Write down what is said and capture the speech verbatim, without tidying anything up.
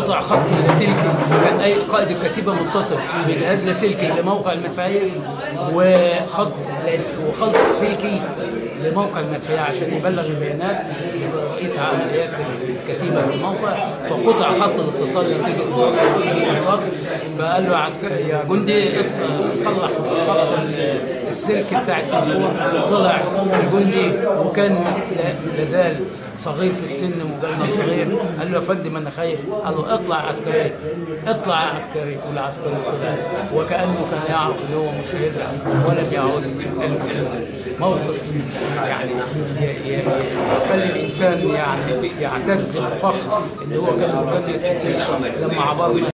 قطع خط اللاسلكي، كان اي قائد الكتيبه متصل بجهاز لاسلكي لموقع المدفعيه، وخط وخط سلكي لموقع المدفعيه عشان يبلغ البيانات لرئيس عمليات الكتيبه في الموقع. فقطع خط الاتصال نتيجه الاطلاق، فقال له يا عسكري يا جندي صلح خط السلك بتاع التليفون. طلع الجندي وكان لازال صغير في السن، مجند صغير، قال له يا فندم انا خايف. قال له اطلع عسكري، اطلع يا عسكري. والعسكري طلع وكانه كان يعرف ان هو مش هيرجع ولم يعود. موقف يعني يخلي الانسان يعني يعتز بالفخر ان هو كان مجند في الجيش لما عبرنا